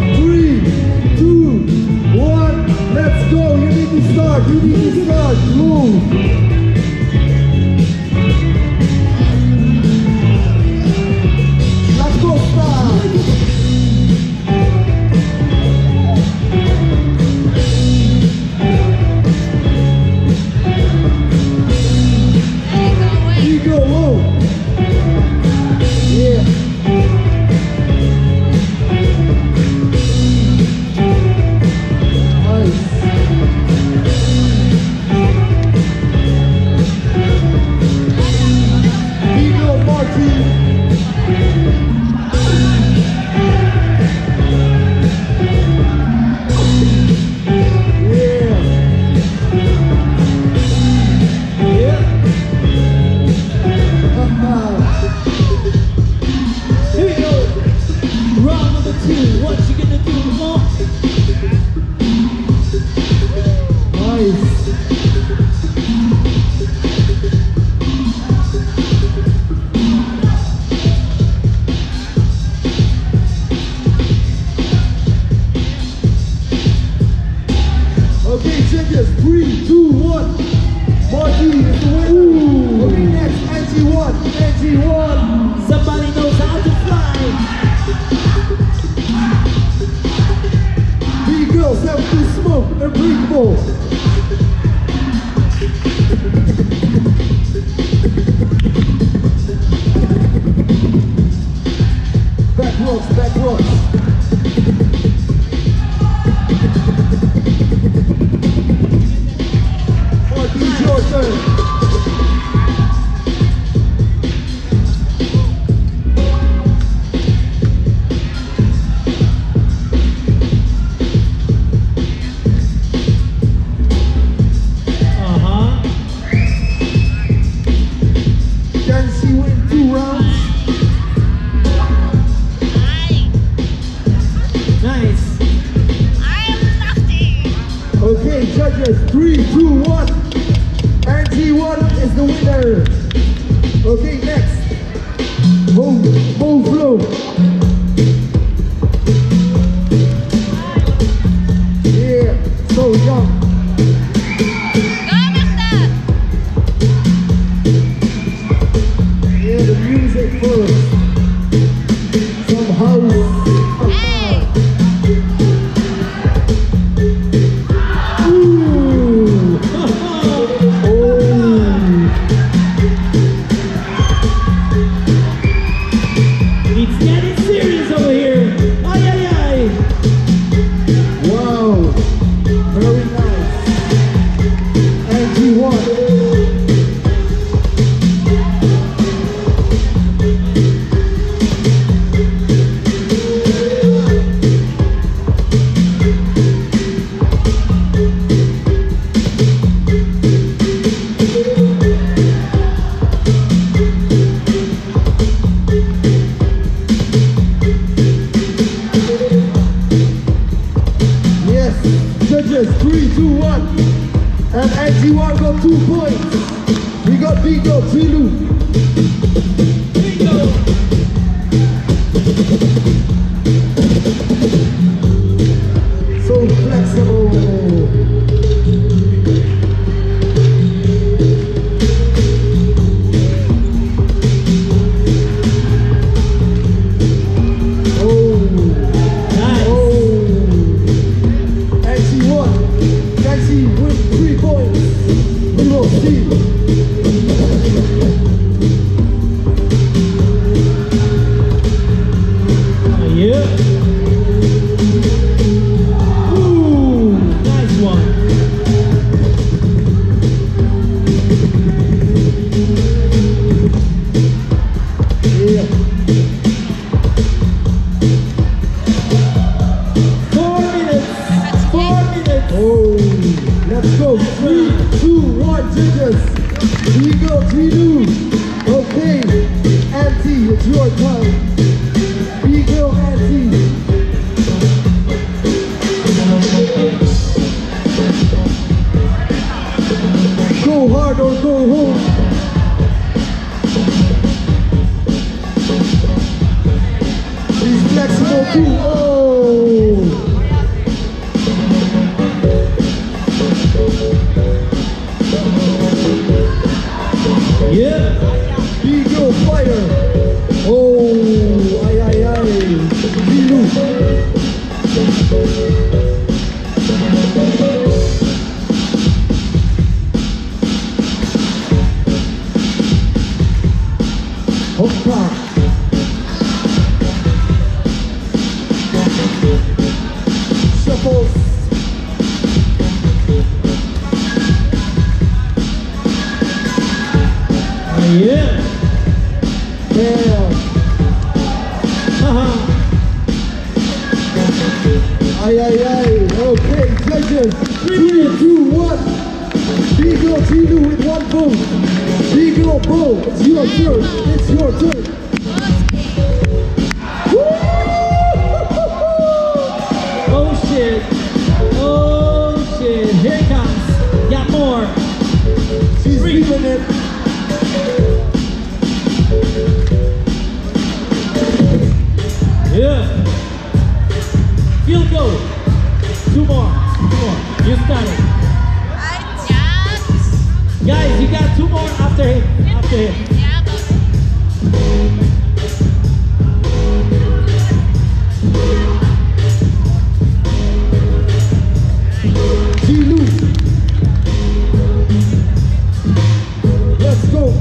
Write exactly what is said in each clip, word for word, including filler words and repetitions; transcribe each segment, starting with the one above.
Three, two, one, let's go. You need to start, you need to start. Move. Three, two, one. Marty is the winner. Okay, next, Angie One. Angie One. Somebody knows how to fly. Bgirl, seven two smoke, Unbreakable. Back rocks, back rocks. Your turn. Uh-huh. Can she win two rounds? Nice. I am lucky. Okay, judges, three, two, one. Angie One is the winner. Okay, next. Mo MoFlow. Yeah, so young. Go, mister. Yeah, the music first. Some house. Hey. Three, two, one. And Angie One got two points. We got Bgirl, Jilou. So flexible. Bgirl, Jilou. Okay, Auntie, it's your time. Bgirl, Auntie. Go hard or go home. He's flexible too. Oh. judges. Three, two, one. Bgirl, Jilou with one vote. Bgirl, Bo, it's your turn. It's your turn. Oh shit. Oh shit. Here it comes. Got more. She's feeling it. Yeah. Field goal. Two more. Two more. You started. Guys, you got two more after him. After him. Jilou. Let's go.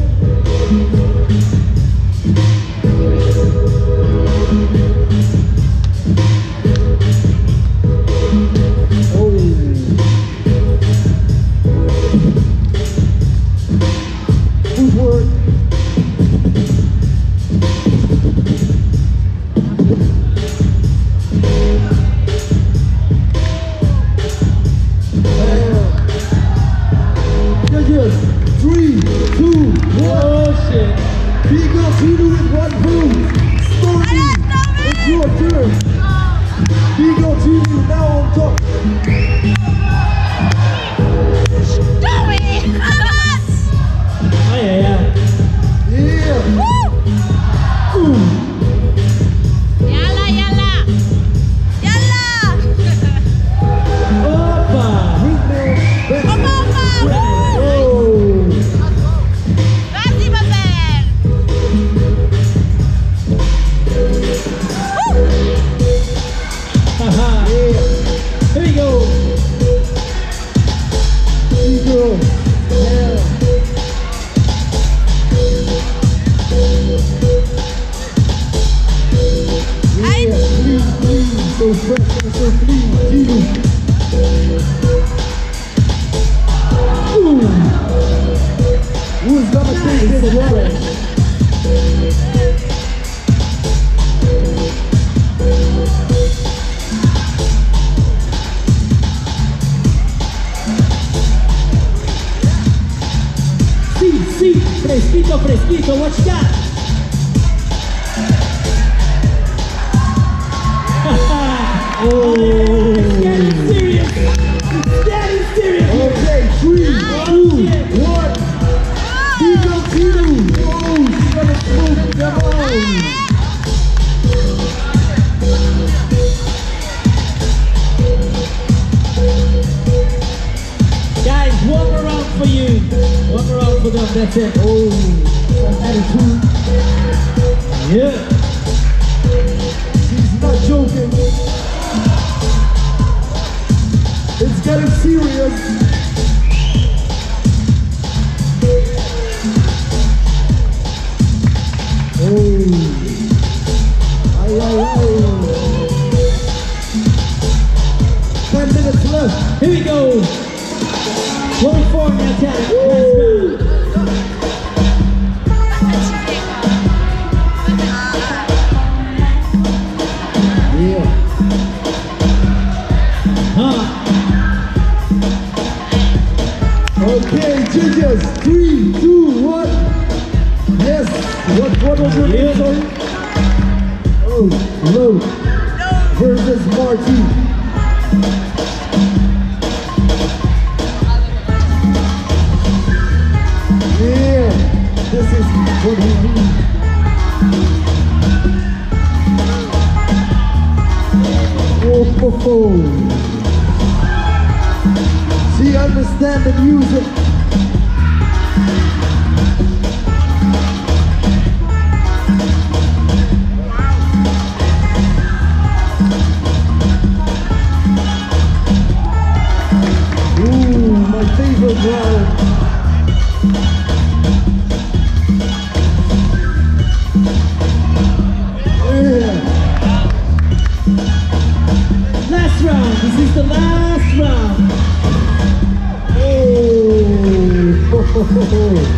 Three, two, one. Oh shit. Bgirl, Jilou with one vote. Stormy, it's your turn. Bgirl, Jilou now on top. Stormy! Oh yeah, yeah. Yeah. Ooh. Yalla, yalla! Yalla! Opa. Opa, opa! Oh. Vas-y, ma belle! Haha. Yeah. Here we go. Bgirl. Yeah. Ay. Yeah. Please, please. So fresh and so clean. Jilou. Ooh. Who's gonna take this one? Sí, sí. Fresquito, fresquito. What you got? Oh. It's getting serious. It's getting serious. Okay, three, two, one. Bgirl, Jilou. Oh, she's gonna smoke them all. Guys, one more round for you. One more round for them. That's it. Oh, some attitude. Yeah. She's not joking. It's getting serious. Oh. Ay, ay, ay. Ten minutes left. Here we go. California attack. Last round. Yeah. Huh. Okay, judges. Three, two, one. Yes. What, what was your name, Yeah. sorry? Oh, Low versus Marty. Yeah, this is what we need. Oh, oh, oh. She understands the music. Ooh, my favorite round. Yeah. Last round. This is the last round. Oh, ho, ho, ho, ho.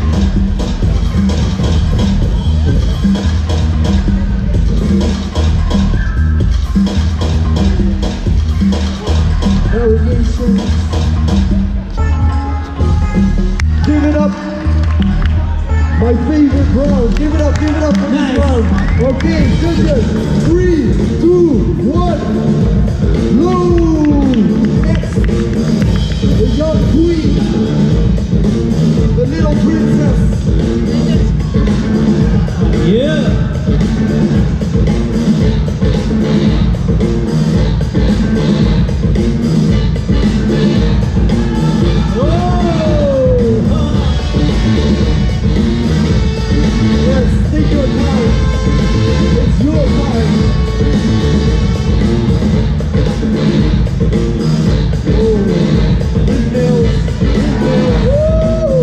Irrigation. changes. Three, two, one. Low. Next, the young queen, the little princess. Yeah. Yes, take your time. It's your time. Oh, windmills, windmills. Woo!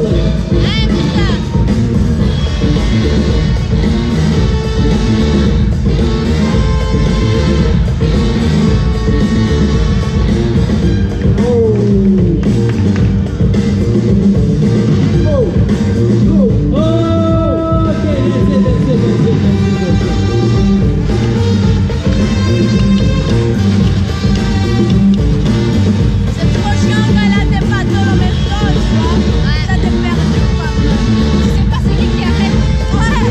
C'est trop chiant quand elle a des bateaux en même temps, tu vois. Ça te perd du quoi. Tu sais pas c'est qui qui arrête. Ouais.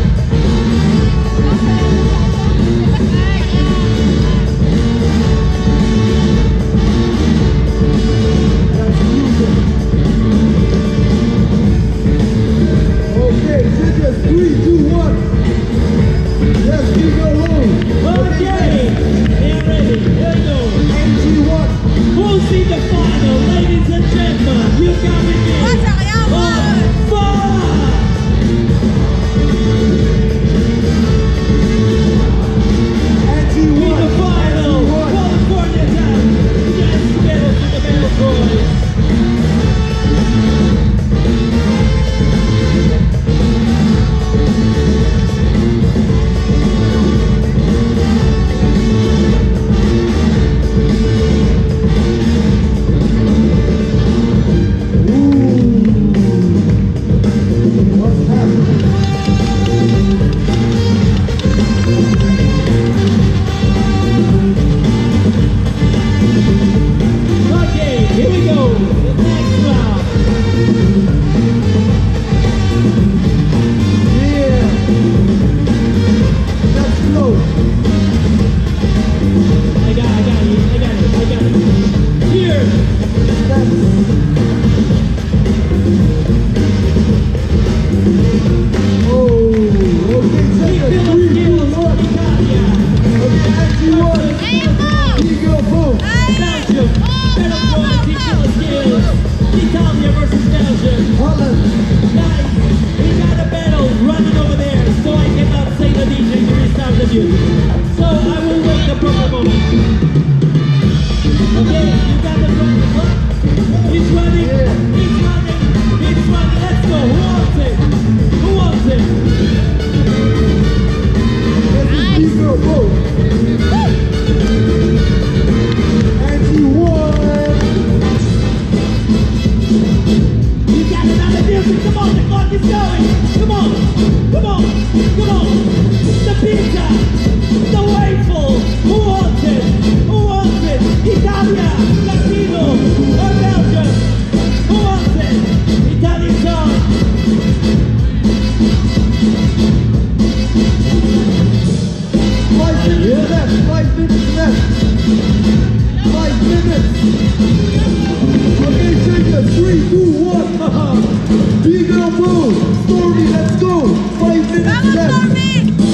Okay, changes. Three, two, one. Yes, we go low. Okay. They're ready. Here we go. Angie One. We'll see the final, ladies and gentlemen. You got me Moi, here. c'est rien, moi. On fire! Angie In One. the final, Angie One. California time. Yes, medals to the medal boys. What's happening? Okay, here we go. The next round. Yeah. Let's go. I got, I got it, I got it, I got it. Here. That's Oh, okay, changes. Three, two, one. Italia. Okay, Angie One. Bgirl, boom. Belgium. Medal boys, equal skills. Italia versus Belgium. Holland. Guys, we got a battle running over there, so I cannot say the D J to restart the music. So I will wait the proper moment. Okay, you got the proper moment. He's running, Yeah. he's running, he's running. Let's go. Who wants it? Who wants it? This is Bgirl, boom. Angie One. You got another music. Come on, the clock is going. Come on, come on, come on. The pizza, the waffle. Who wants it? Who wants it? Italia, Latino, or Belgium? Who wants it? Italian song. Five minutes left. Five minutes left. Five minutes. Okay, changes. Three, two, one. Bgirl, boom. Stormy, let's go. Five minutes Vamos, left. Stormy.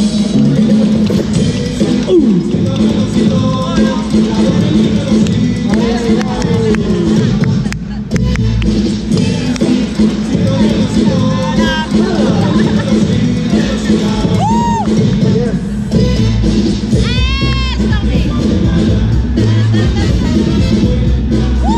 Yes. Eh, Stormy. Woo!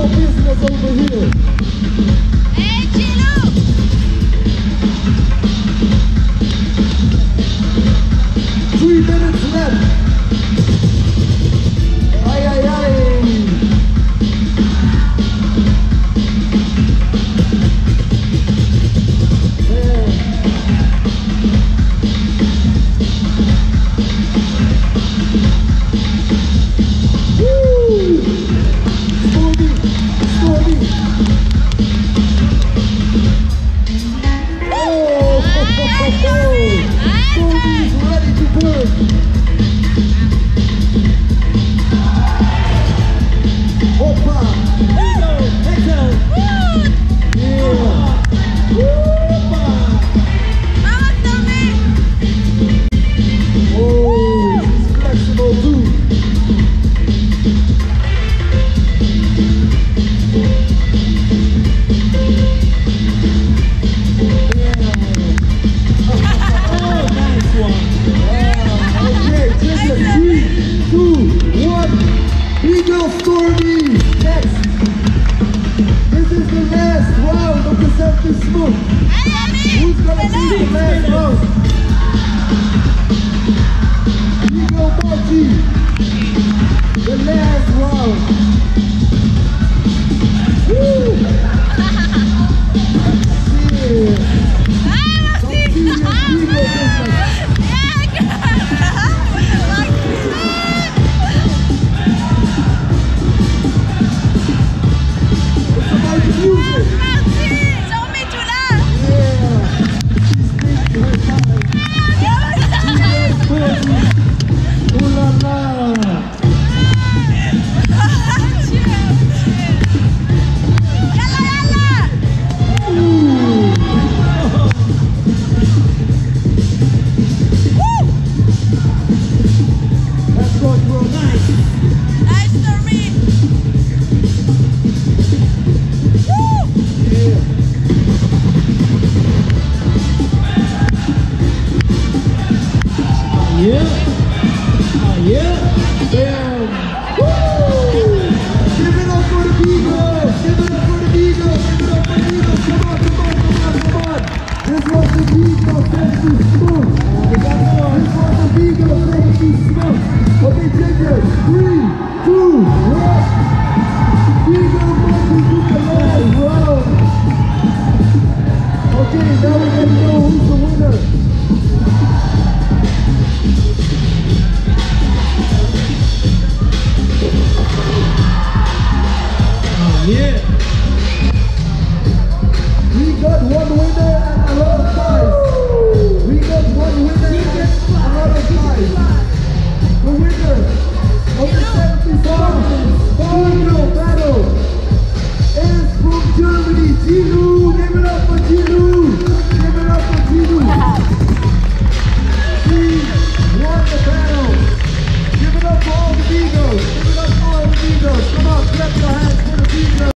no business over here. Hey, Jilou! Three minutes left. Ay, ay, ay. Bgirl Stormy next. This is the last round of the seven two smoke. Who's gonna be the last round? Bgirl Marty. The last round. Woo! Yeah. Some serious Bgirl business. Yeah. Uh, yeah. Bam. Woo! Give it up for the Bgirls. Give it up for the Bgirls. Give it up for the Bgirls. Come on, come on, come on, come on. This was the Bgirls seven two smoke. This was the Bgirls seven two smoke. Okay, judges. Three, two, one. Bgirl Marty is the last round. Okay, now we gotta know who's the winner. Yeah. We got one winner and a lot of ties. We got one winner and a lot of ties. The winner of the seven two smoke